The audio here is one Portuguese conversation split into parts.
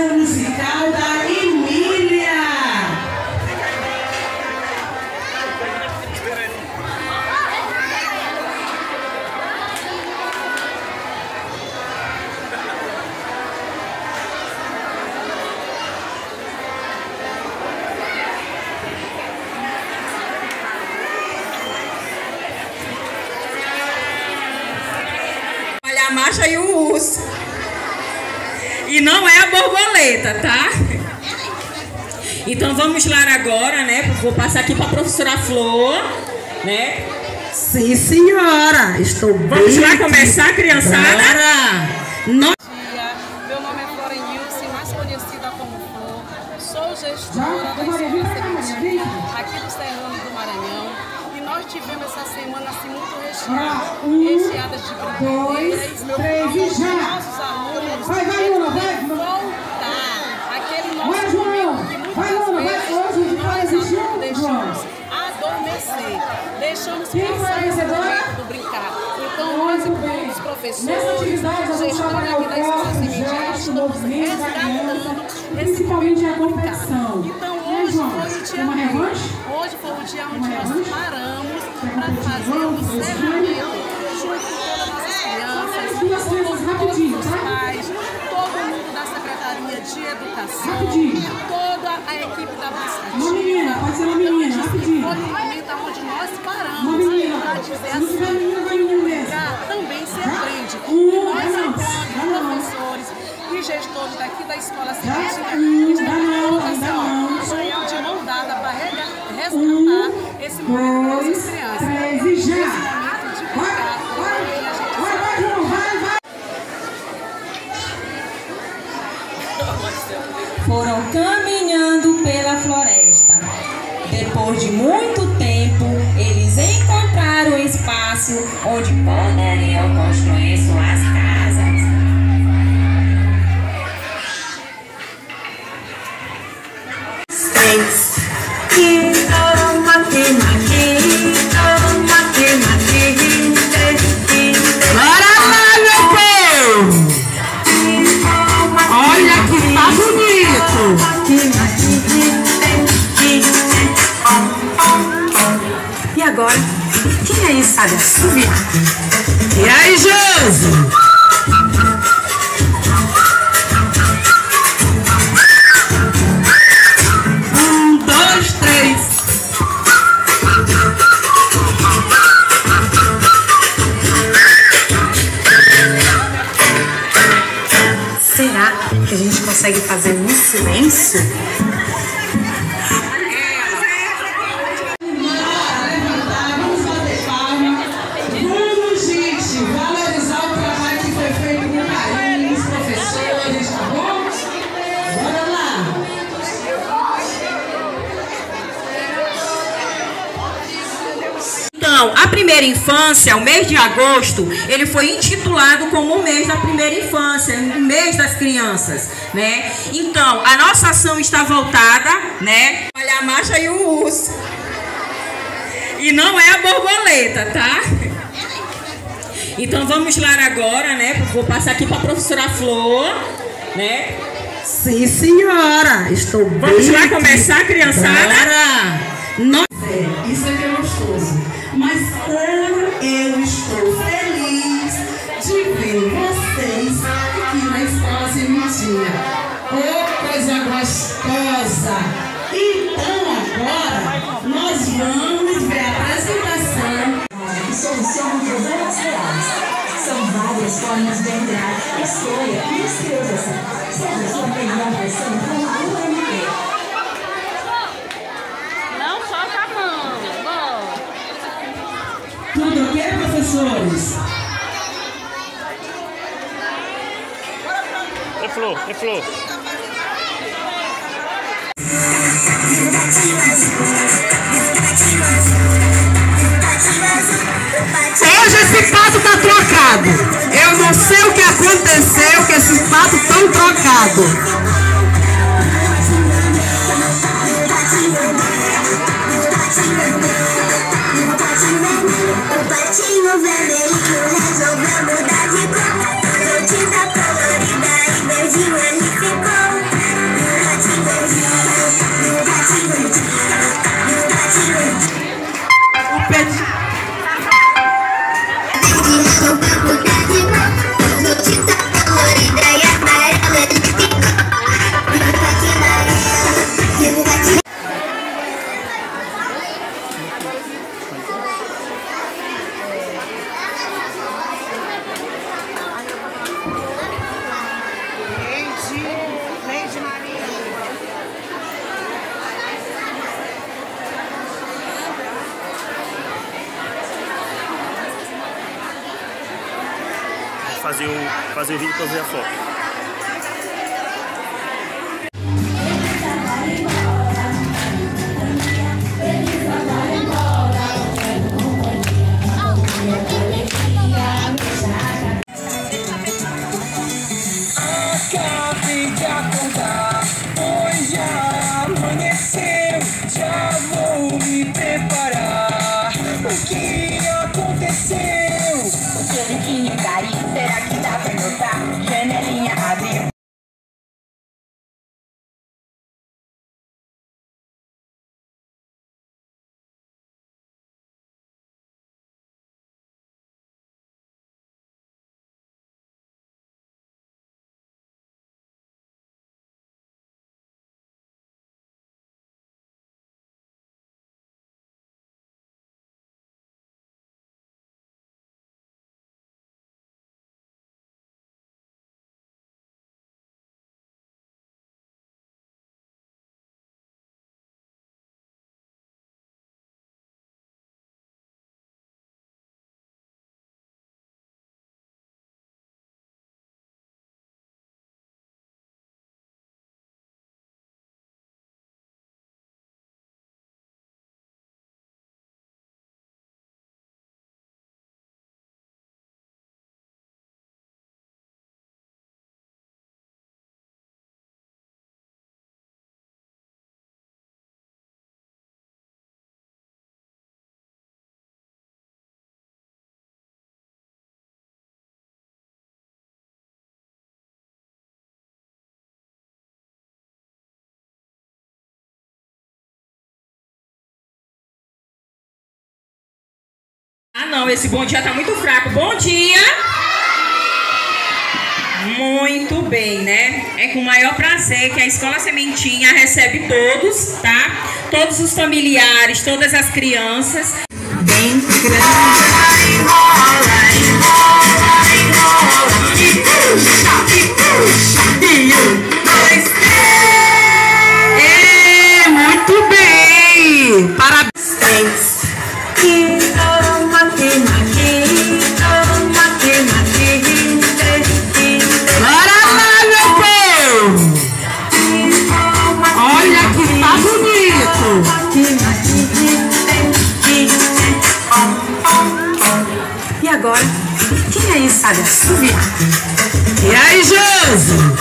apresentação musical da Emília. Olha a marcha e o urso. E não é a borboleta, tá? Então vamos lá agora, né? Vou passar aqui para a professora Flor, né? Sim, senhora. Estou bem. Vamos lá começar, criançada? Nós... Meu nome é Florenilce, mais conhecida como Flor. Sou gestora da Escola Seletiva aqui do Serrano do Maranhão. E nós tivemos essa semana assim muito recheada de brincadeiras. Os nossos alunos voltar aquele nosso momento que muitas vezes nós alunos deixamos adormecer, deixamos passar esse momento do brincar. Então nós, os professores, gestores aqui da Escola Seletiva, estamos resgatando esse momento de brincar. Então hoje foi o dia onde nós paramos para fazer o encerramento junto com todas as nossas crianças, com todos os pais, todo mundo da Secretaria de Educação, toda a equipe da Bascatinha. Uma menina, pode ser uma menina, rapidinho. Foi um momento onde nós paramos para dizer assim, brincar também se aprende. E nós, enquanto professores e gestores daqui da Escola Seletiva, estamos de mão dada para resgatar esse momento para as crianças. Esse momento de brincar. Foram caminhando pela floresta. Depois de muito tempo, eles encontraram um espaço onde poderiam construir suas casas. Bora lá, meu povo! Olha que tá bonito! E agora, quem aí sabe assoviar? E aí, Josi? Será que a gente consegue fazer no silêncio? Então, a primeira infância, o mês de agosto, ele foi intitulado como o mês da primeira infância, o mês das crianças, né? Então, a nossa ação está voltada, né? Olha a marcha e o urso. E não é a borboleta, tá? Então, vamos lá agora, né? Vou passar aqui para a professora Flor, né? Sim, senhora. Estou bem. Vamos lá começar, criançada? Isso aqui é gostoso. Mas como eu estou feliz de ver vocês aqui na Escola Sementinha. Oh, coisa gostosa! Então agora nós vamos ver a apresentação. Soluciona problemas reais. São várias formas de entrar. Escolha e inscreva-se. Seja sua melhor versão com o UMP. Não solta a mão. Bom. Tudo ok, professores? É Flor, é Flor. Hoje esse pato tá trocado. Eu não sei o que aconteceu, que esses patos estão trocados. O patinho vermelho resolveu mudar de cor. Notícia colorida e verdinho ele ficou. fazer o vídeo para ver a foto. Acabei de acordar, pois já amanheceu. Já vou me preparar. O que aconteceu? O seu biquinho caiu, será que dá pra notar? Janelinha abriu. Ah, não, esse bom dia tá muito fraco. Bom dia! Muito bem, né? É com o maior prazer que a Escola Sementinha recebe todos, tá? Todos os familiares, todas as crianças. Bem grande. Muito bem! Parabéns! Bora lá, meu povo! Olha que tá bonito! E agora, quem aí sabe assoviar? E aí, Josi?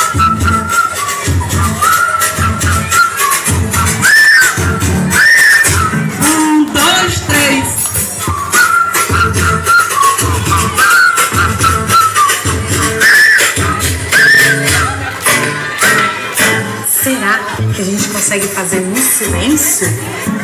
1, 2, 3. Será que a gente consegue fazer no silêncio?